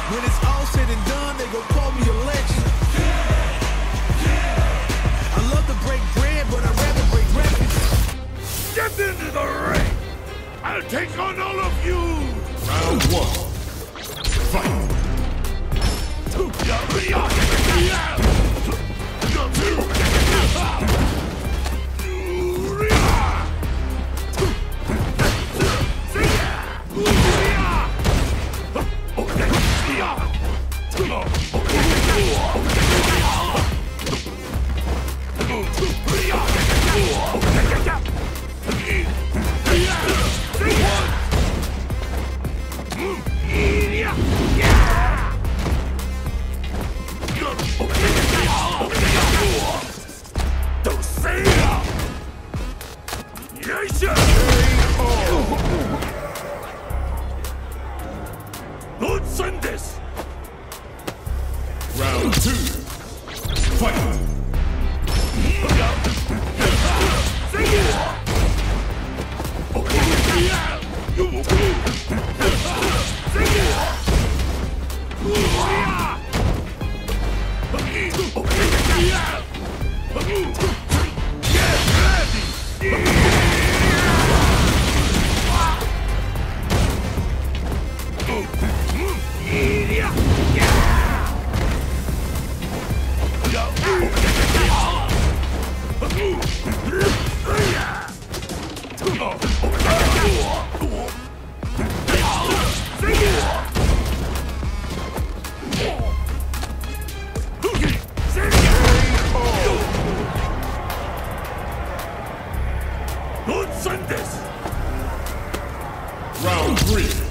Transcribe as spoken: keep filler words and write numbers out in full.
When it's all said and done, they gon' call me a legend. I love to break bread, but I'd rather break records. Step into the ring! I'll take on all of you! Round one. Fight! Don't send this! Round two. Fight! Don't send this! Round three.